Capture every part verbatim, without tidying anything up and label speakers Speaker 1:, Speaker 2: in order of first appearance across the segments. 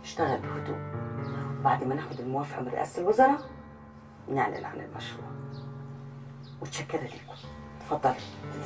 Speaker 1: اشتغل بهدوء، وبعد ما ناخد الموافقه من رئاسه الوزراء نعلن عن المشروع. متشكره ليكم، اتفضلوا.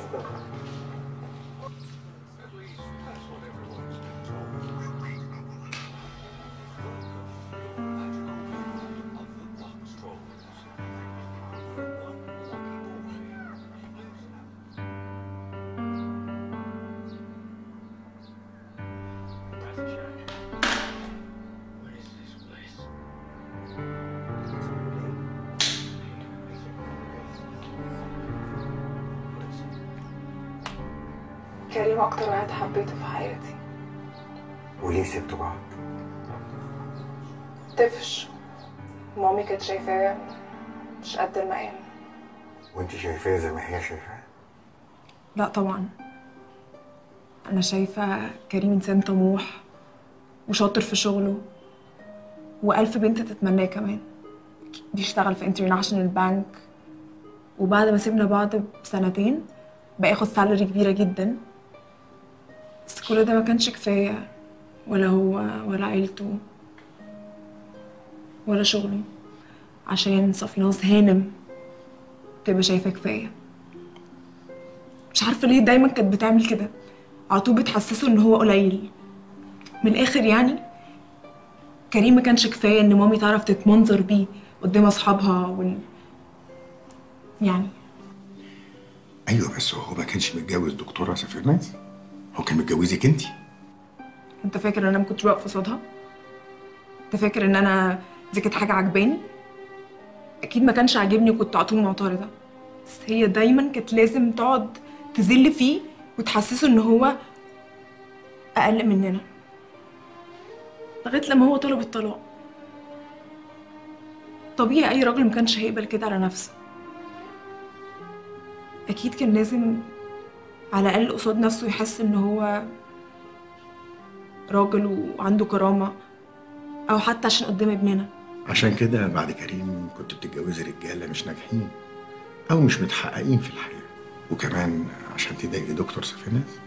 Speaker 2: كريم أكتر واحد حبيته في حياتي.
Speaker 3: وليه سبتوا بعض؟
Speaker 2: طفش. مامي كانت شايفاه مش قد المقام.
Speaker 3: وانت شايفاه زي ما هي شايفاه؟
Speaker 2: لا طبعا، أنا شايفة كريم إنسان طموح وشاطر في شغله، وألف بنت تتمناه كمان. بيشتغل في انترناشونال بانك، وبعد ما سيبنا بعض بسنتين بقى ياخد سالري كبيرة جدا. بس كل ده ما كانش كفاية، ولا هو ولا عيلته ولا شغله، عشان صفيناز هانم تبقى شايفة كفاية. مش عارفة ليه دايما كانت بتعمل كده، على طول بتحسسه ان هو قليل. من الآخر يعني كريم ما كانش كفاية ان مامي تعرف تتمنظر بيه قدام اصحابها وال... يعني.
Speaker 3: ايوه بس هو ما كانش متجوز دكتوره سفيرناز، هو كان متجوزك انت.
Speaker 2: انت فاكر ان انا ما كنتش واقفه قصادها؟ انت فاكر ان انا دي كانت حاجه عجباني؟ اكيد ما كانش عاجبني وكنت على طول معترضه، بس هي دايما كانت لازم تقعد تذل فيه وتحسسه ان هو اقل مننا، لغايه لما هو طلب الطلاق. طبيعي اي راجل ما كانش هيقبل كده على نفسه. اكيد كان لازم على الاقل قصاد نفسه يحس ان هو راجل وعنده كرامه، او حتى عشان قدام ابننا.
Speaker 3: عشان كده بعد كريم كنت بتتجوزي رجاله مش ناجحين او مش متحققين في الحياه، وكمان عشان تضايقي دكتور سفيناز.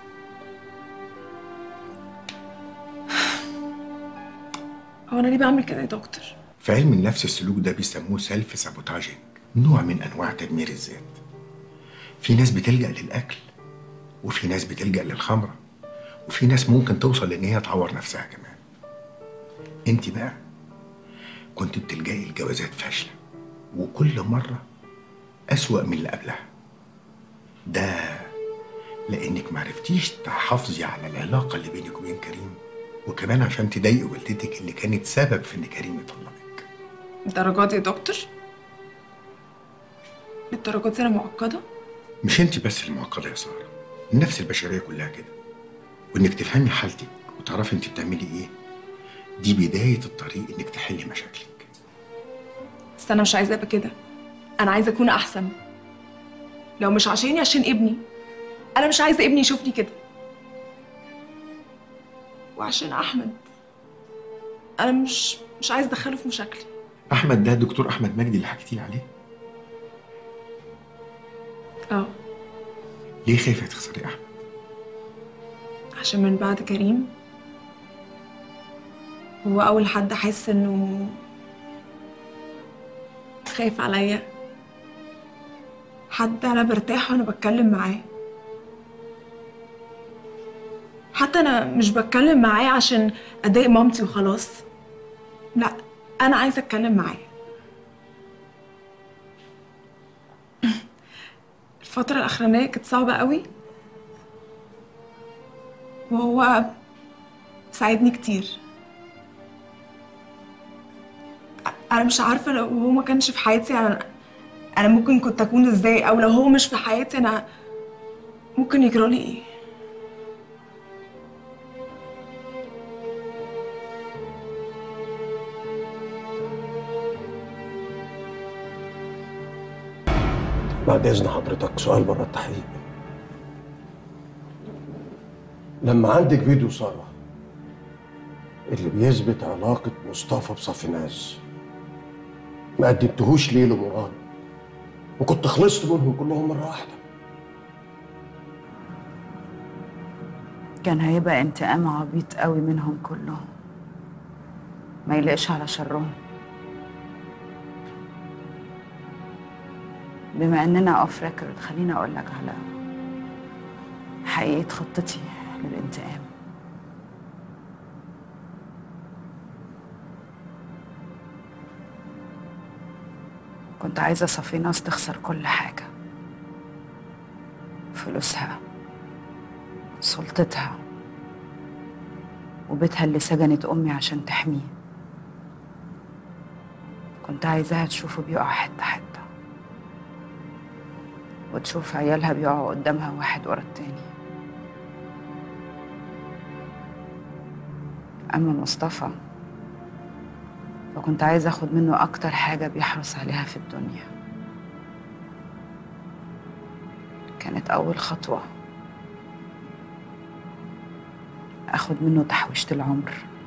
Speaker 2: هو انا ليه بعمل كده يا دكتور؟
Speaker 3: في علم النفس السلوك ده بيسموه سيلف سابوتاجينج، نوع من انواع تدمير الذات. في ناس بتلجأ للاكل، وفي ناس بتلجأ للخمره، وفي ناس ممكن توصل ان هي تعور نفسها كمان. انت بقى كنت بتلجئي لجوازات فاشله، وكل مره اسوأ من اللي قبلها. ده لانك معرفتيش تحافظي على العلاقه اللي بينك وبين كريم، وكمان عشان تضايقي والدتك اللي كانت سبب في ان كريم يطلقك.
Speaker 2: الدرجات دي يا دكتور؟ الدرجات دي انا معقده؟
Speaker 3: مش انت بس المعقده يا ساره، النفس البشريه كلها كده. وانك تفهمي حالتك وتعرفي انت بتعملي ايه، دي بدايه الطريق انك تحلي مشاكلك.
Speaker 2: بس انا مش عايزه ابقى كده، انا عايزه اكون احسن. لو مش عشاني عشان ابني. انا مش عايزه ابني يشوفني كده. وعشان احمد، انا مش مش عايزه ادخله في مشاكلي.
Speaker 3: احمد ده دكتور احمد مجدي اللي حكيتي لي عليه؟
Speaker 2: اه.
Speaker 3: ليه خايفه تخسري احمد؟
Speaker 2: عشان من بعد كريم هو اول حد احس انه خايف عليا، حد انا برتاح وانا بتكلم معاه. حتى انا مش بتكلم معاه عشان اضايق مامتي وخلاص، لا انا عايزه اتكلم معاه. الفتره الاخرانيه كانت صعبه قوي، وهو ساعدني كتير. انا مش عارفه لو هو ما كانش في حياتي انا انا ممكن كنت اكون ازاي، او لو هو مش في حياتي انا ممكن يجرالي ايه.
Speaker 4: بعد إذن حضرتك سؤال بره التحقيق. لما عندك فيديو سارة اللي بيثبت علاقة مصطفى بصفيناز، ما قدمتهوش ليه لمراد؟ وكنت خلصت منهم كلهم مرة واحدة.
Speaker 5: كان هيبقى انتقام عبيط قوي منهم كلهم. ما يلقش على شرهم. بما اننا اوف ريكورد، خليني اقول لك على حقيقة خطتي للانتقام. كنت عايزة صفيناس تخسر كل حاجة، فلوسها، سلطتها، وبيتها اللي سجنت أمي عشان تحميه. كنت عايزاها تشوفه بيقع حتة حتة، وتشوف عيالها بيقعوا قدامها واحد ورا التاني. أما مصطفى فكنت عايزة أخد منه أكتر حاجة بيحرص عليها في الدنيا. كانت أول خطوة أخد منه تحويشة العمر.